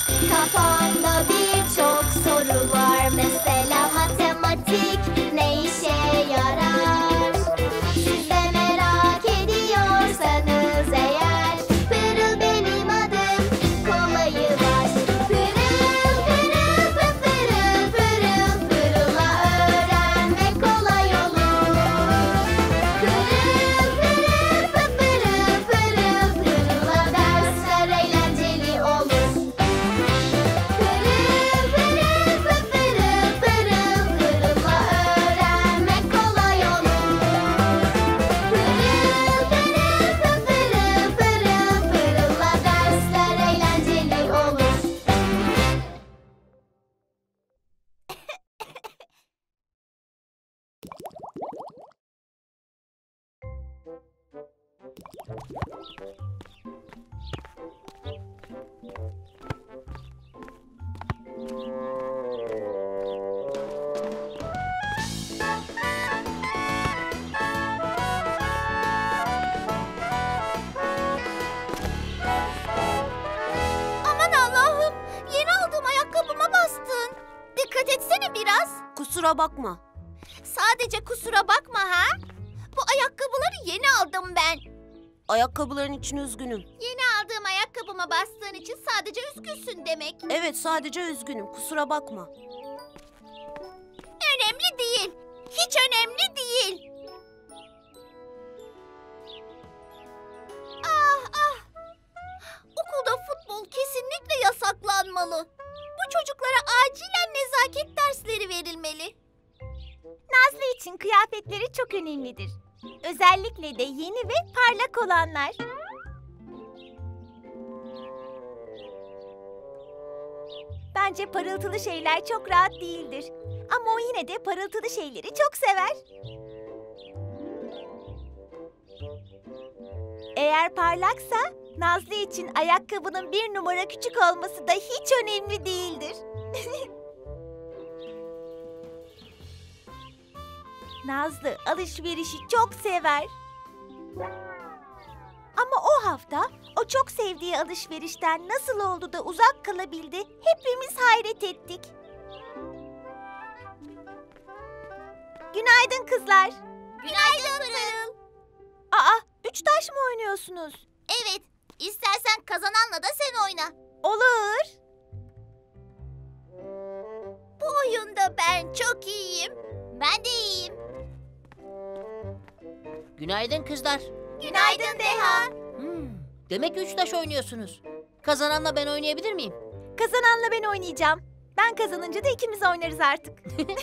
Kafamda birçok soru var. Mesela matematik ne işe yarar? Siz de merak ediyorsanız eğer, Pırıl benim adım, kolayı var. Pırıl pırıl pırıl pırıl, pırılla öğrenmek kolay olur. Pırıl pırıl pırıl pırıl, pırılla dersler eğlenceli olur. Pırıl pırıl pırıl pırıl, pırılla öğrenmek kolay olur. Pırıl pırıl pırıl pırıl, pırılla dersler eğlenceli olur. Aman Allah'ım! Yeni aldığım ayakkabıma bastın. Dikkat etsene biraz. Kusura bakma. Sadece kusura bakma ha. Bu ayakkabıları yeni aldım ben. Ayakkabıların için üzgünüm. Yeni aldığım ayakkabıma bastığın için sadece üzgünsün demek. Evet, sadece üzgünüm. Kusura bakma. Önemli değil. Hiç önemli değil. Ah ah. Okulda futbol kesinlikle yasaklanmalı. Bu çocuklara acilen nezaket dersleri verilmeli. Nazlı için kıyafetleri çok önemlidir. Özellikle de yeni ve parlak olanlar. Bence parıltılı şeyler çok rahat değildir. Ama o yine de parıltılı şeyleri çok sever. Eğer parlaksa Nazlı için ayakkabının 1 numara küçük olması da hiç önemli değildir. Nazlı alışverişi çok sever. Ama o hafta o çok sevdiği alışverişten nasıl oldu da uzak kalabildi, hepimiz hayret ettik. Günaydın kızlar. Günaydın Pırıl. Aa, 3 taş mı oynuyorsunuz? Evet, istersen kazananla da sen oyna. Olur. Bu oyunda ben çok iyiyim. Ben de iyiyim. Günaydın kızlar. Günaydın Deha. Demek 3 taş oynuyorsunuz. Kazananla ben oynayabilir miyim? Kazananla ben oynayacağım. Ben kazanınca da ikimiz oynarız artık.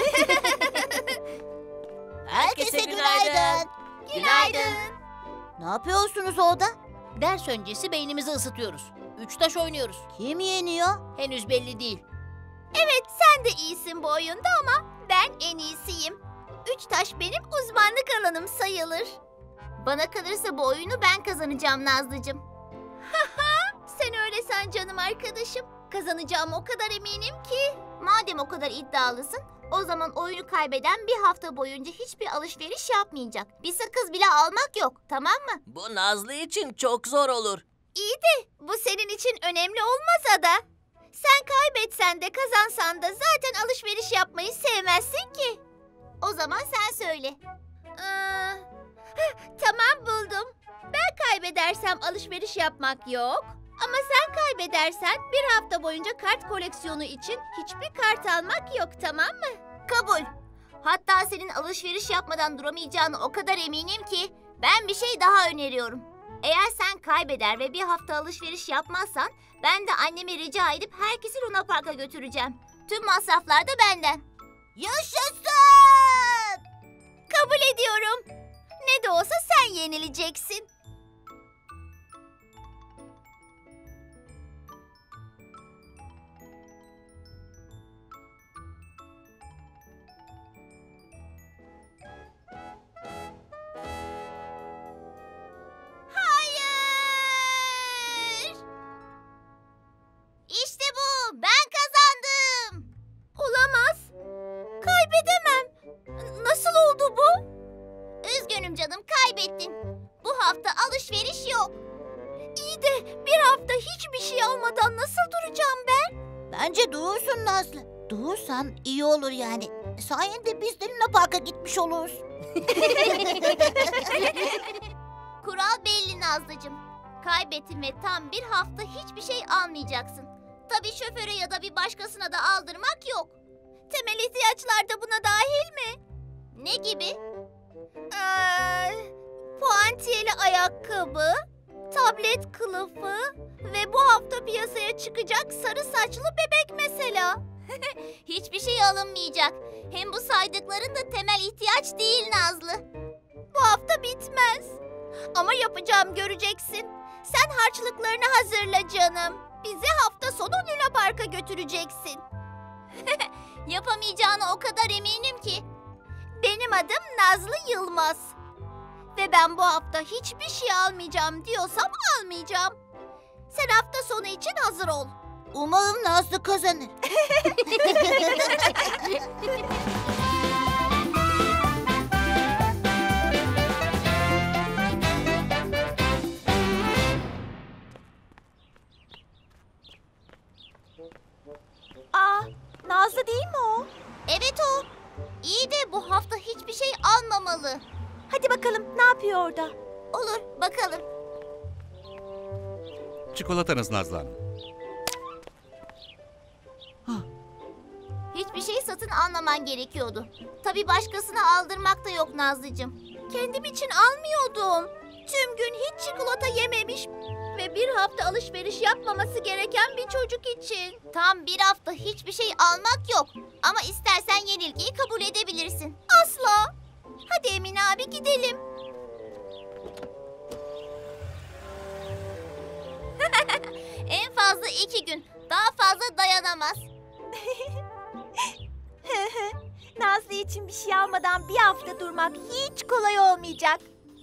Herkese günaydın. Günaydın. Ne yapıyorsunuz orada? Ders öncesi beynimizi ısıtıyoruz. 3 taş oynuyoruz. Kim yeniyor? Henüz belli değil. Evet, sen de iyisin bu oyunda ama ben en iyisiyim. 3 taş benim uzmanlık alanım sayılır. Bana kalırsa bu oyunu ben kazanacağım Nazlıcığım. Sen öyle san canım arkadaşım. Kazanacağım o kadar eminim ki. Madem o kadar iddialısın, o zaman oyunu kaybeden bir hafta boyunca hiçbir alışveriş yapmayacak. Bir sakız bile almak yok, tamam mı? Bu Nazlı için çok zor olur. İyi de bu senin için önemli olmasa da. Sen kaybetsen de kazansan da zaten alışveriş yapmayı sevmezsin ki. O zaman sen söyle. Tamam buldum. Ben kaybedersem alışveriş yapmak yok. Ama sen kaybedersen bir hafta boyunca kart koleksiyonu için hiçbir kart almak yok, tamam mı? Kabul. Hatta senin alışveriş yapmadan duramayacağını o kadar eminim ki ben bir şey daha öneriyorum. Eğer sen kaybeder ve bir hafta alışveriş yapmazsan ben de anneme rica edip herkesi Luna Park'a götüreceğim. Tüm masraflar da benden. Yaşasın! Kabul ediyorum. Ne de olsa sen yenileceksin. Hayır! İşte bu. Ben kazandım. Olamaz. Kaybedemem. Nasıl oldu bu? Üzgünüm canım, kaybettin. Bu hafta alışveriş yok. İyi de bir hafta hiçbir şey almadan nasıl duracağım ben? Bence durursun Nazlı. Durursan iyi olur yani. Sayende biz de Luna Park'a gitmiş oluruz. Kural belli Nazlıcığım. Kaybettin ve tam bir hafta hiçbir şey almayacaksın. Tabii şoföre ya da bir başkasına da aldırmak yok. Temel ihtiyaçlar da buna dahil mi? Ne gibi? Puantiyeli ayakkabı, tablet kılıfı ve bu hafta piyasaya çıkacak sarı saçlı bebek mesela. Hiçbir şey alınmayacak. Hem bu saydıkların da temel ihtiyaç değil Nazlı. Bu hafta bitmez. Ama yapacağım göreceksin. Sen harçlıklarını hazırla canım. Bizi hafta sonu Luna Park'a götüreceksin. Yapamayacağına o kadar eminim ki. Benim adım Nazlı Yılmaz. Ve ben bu hafta hiçbir şey almayacağım diyorsam almayacağım. Sen hafta sonu için hazır ol. Umarım Nazlı kazanır. Nazlı değil mi o? Evet o. İyi de bu hafta hiçbir şey almamalı. Hadi bakalım ne yapıyor orada? Olur, bakalım. Çikolatanız Nazlı Hanım. Hiçbir şey satın almaman gerekiyordu. Tabii başkasına aldırmak da yok Nazlıcığım. Kendim için almıyordum. Tüm gün hiç çikolata yememiş ve bir hafta alışveriş yapmaması gereken bir çocuk için. Tam bir hafta hiçbir şey almak yok. Ama istersen yenilgiyi kabul edebilirsin. Asla. Hadi Emin abi gidelim. En fazla 2 gün. Daha fazla dayanamaz. Nazlı için bir şey almadan bir hafta durmak hiç kolay olmayacak.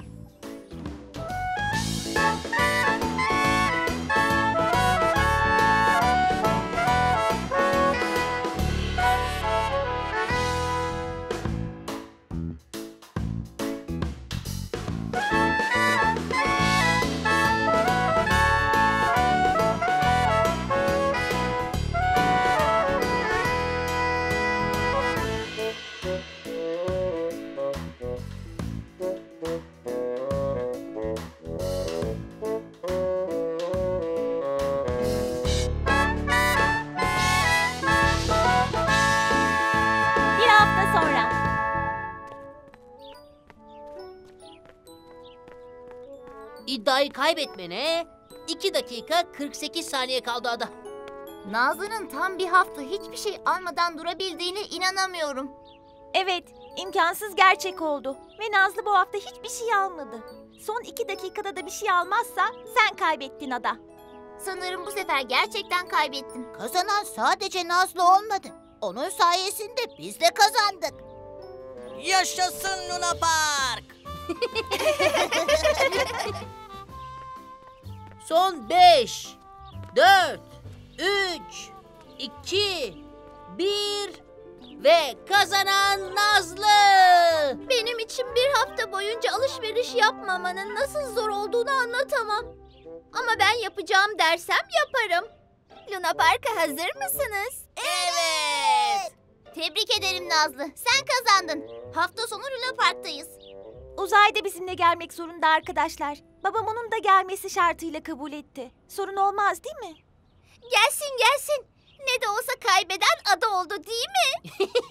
Bir hafta sonra. İddiayı kaybetmene 2 dakika 48 saniye kaldı Ada. Nazlı'nın tam bir hafta hiçbir şey almadan durabildiğine inanamıyorum. Evet, imkansız gerçek oldu. Ve Nazlı bu hafta hiçbir şey almadı. Son 2 dakikada da bir şey almazsa sen kaybettin Ada. Sanırım bu sefer gerçekten kaybettim. Kazanan sadece Nazlı olmadı. Onun sayesinde biz de kazandık. Yaşasın Luna Park. Son 5, 4, 3, 2, 1 ve kazanan Nazlı. Benim için bir hafta boyunca alışveriş yapmamanın nasıl zor olduğunu anlatamam. Ama ben yapacağım dersem yaparım. Luna Park'a hazır mısınız? Evet. Tebrik ederim Nazlı. Sen kazandın. Hafta sonu Luna Park'tayız. Uzay da bizimle gelmek zorunda arkadaşlar. Babam onun da gelmesi şartıyla kabul etti. Sorun olmaz değil mi? Gelsin gelsin. Ne de olsa kaybeden Ada oldu değil mi?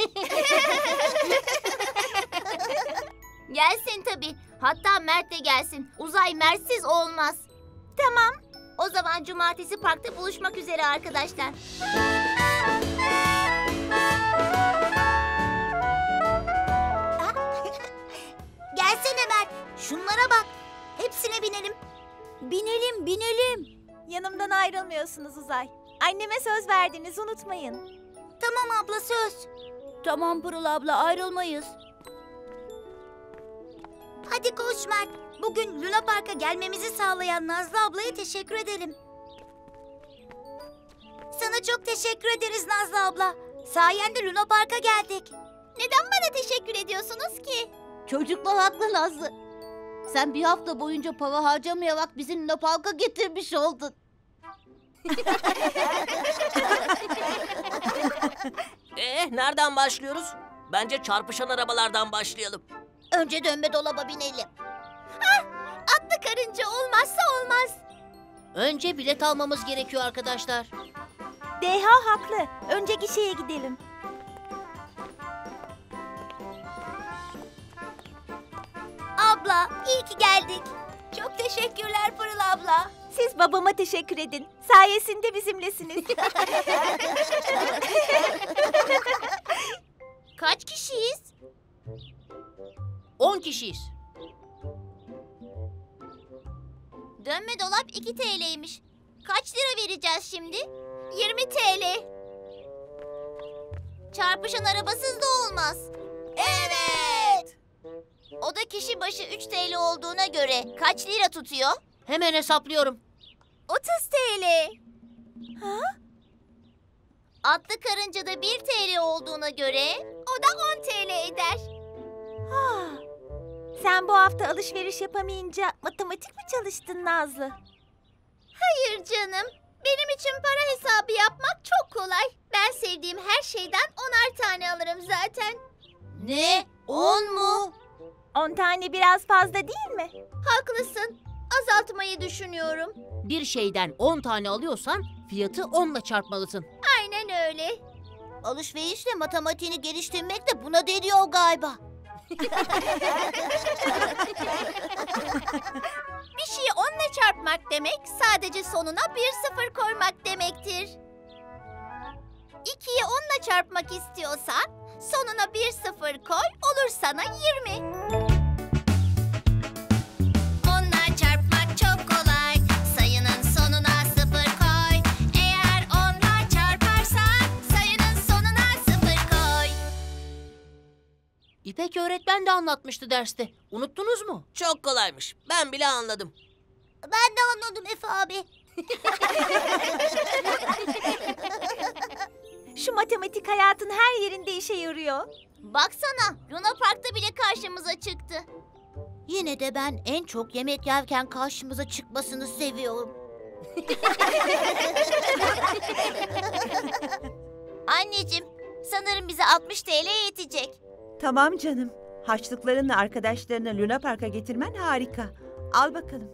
Gelsin tabii. Hatta Mert de gelsin. Uzay Mert'siz olmaz. Tamam. O zaman cumartesi parkta buluşmak üzere arkadaşlar. Gelsene Mert. Şunlara bak. Hepsine binelim. Binelim, binelim. Yanımdan ayrılmıyorsunuz Uzay. Anneme söz verdiniz, unutmayın. Tamam abla söz. Tamam Pırıl abla, ayrılmayız. Hadi koş Mert. Bugün Luna Park'a gelmemizi sağlayan Nazlı ablaya teşekkür edelim. Sana çok teşekkür ederiz Nazlı abla. Sayende Luna Park'a geldik. Neden bana teşekkür ediyorsunuz ki? Çocuklar haklı Nazlı. Sen bir hafta boyunca para harcamayarak bizi Luna Park'a getirmiş oldun. Nereden başlıyoruz? Bence çarpışan arabalardan başlayalım. Önce dönme dolaba binelim. Atlı karınca olmazsa olmaz. Önce bilet almamız gerekiyor arkadaşlar. Deha haklı. Önce gişeye gidelim. Abla, iyi ki geldik. Çok teşekkürler Pırıl abla. Siz babama teşekkür edin. Sayesinde bizimlesiniz. Kaç kişiyiz? 10 kişiyiz. Dönme dolap 2 TL'ymiş. Kaç lira vereceğiz şimdi? 20 TL. Çarpışan arabasız da olmaz. Evet. O da kişi başı 3 TL olduğuna göre kaç lira tutuyor? Hemen hesaplıyorum. 30 TL. Ha? Atlı karıncada 1 TL olduğuna göre o da 10 TL eder. Ah, sen bu hafta alışveriş yapamayınca matematik mi çalıştın Nazlı? Hayır canım. Benim için para hesabı yapmak çok kolay. Ben sevdiğim her şeyden 10'ar tane alırım zaten. Ne? 10 mu? 10 tane biraz fazla değil mi? Haklısın. Azaltmayı düşünüyorum. Bir şeyden 10 tane alıyorsan fiyatı 10'la çarpmalısın. Aynen öyle. Alışverişle matematiğini geliştirmek de buna deniyor galiba. Bir şeyi 10'la çarpmak demek sadece sonuna bir sıfır koymak demektir. 2'yi 10'la çarpmak istiyorsan sonuna bir sıfır koy, olur sana 20. 10'la çarpmak çok kolay. Sayının sonuna sıfır koy. Eğer 10'la çarparsan sayının sonuna sıfır koy. İpek öğretmen de anlatmıştı derste. Unuttunuz mu? Çok kolaymış. Ben bile anladım. Ben de anladım Efe abi. Şu matematik hayatın her yerinde işe yarıyor. Baksana, Luna Park'ta bile karşımıza çıktı. Yine de ben en çok yemek yerken karşımıza çıkmasını seviyorum. Anneciğim, sanırım bize 60 TL yetecek. Tamam canım. Harçlıklarınla arkadaşlarını Luna Park'a getirmen harika. Al bakalım.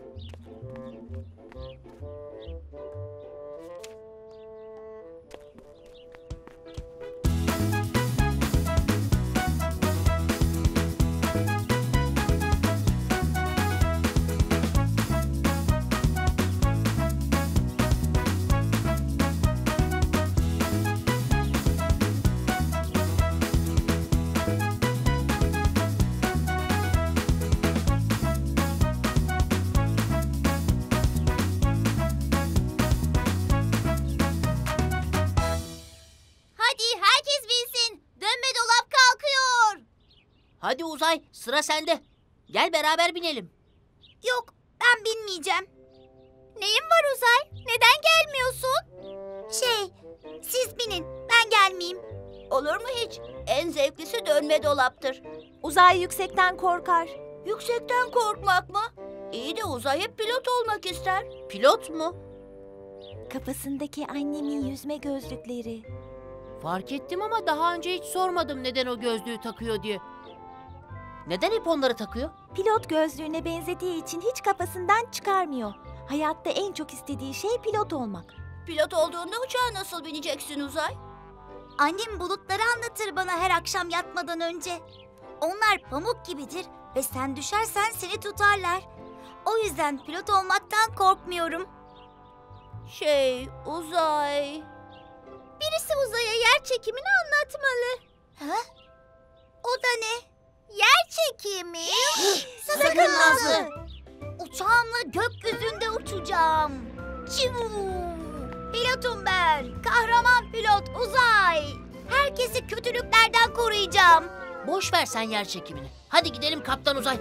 Hadi herkes bilsin. Dönme dolap kalkıyor. Hadi Uzay, sıra sende. Gel beraber binelim. Yok, ben binmeyeceğim. Neyin var Uzay? Neden gelmiyorsun? Siz binin, ben gelmeyeyim. Olur mu hiç? En zevklisi dönme dolaptır. Uzay yüksekten korkar. Yüksekten korkmak mı? İyi de Uzay hep pilot olmak ister. Pilot mu? Kafasındaki annemin yüzme gözlükleri. Fark ettim ama daha önce hiç sormadım neden o gözlüğü takıyor diye. Neden hep onları takıyor? Pilot gözlüğüne benzediği için hiç kafasından çıkarmıyor. Hayatta en çok istediği şey pilot olmak. Pilot olduğunda uçağa nasıl bineceksin Uzay? Annem bulutları anlatır bana her akşam yatmadan önce. Onlar pamuk gibidir ve sen düşersen seni tutarlar. O yüzden pilot olmaktan korkmuyorum. Uzay... Birisi Uzay'a yer çekimini anlatmalı. Ha? O da ne? Yer çekimi? Sakın Nazlı. Uçağımla gökyüzünde uçacağım. Pilotum ben. Kahraman pilot Uzay. Herkesi kötülüklerden koruyacağım. Boş ver sen yer çekimini. Hadi gidelim Kaptan Uzay.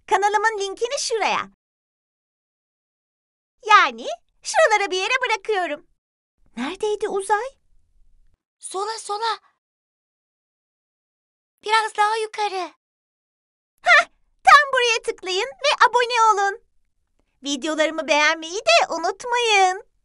Kanalımın linkini şuraya. Yani şuralara bir yere bırakıyorum. Neredeydi Uzay? Sola sola. Biraz daha yukarı. Tam buraya tıklayın ve abone olun. Videolarımı beğenmeyi de unutmayın.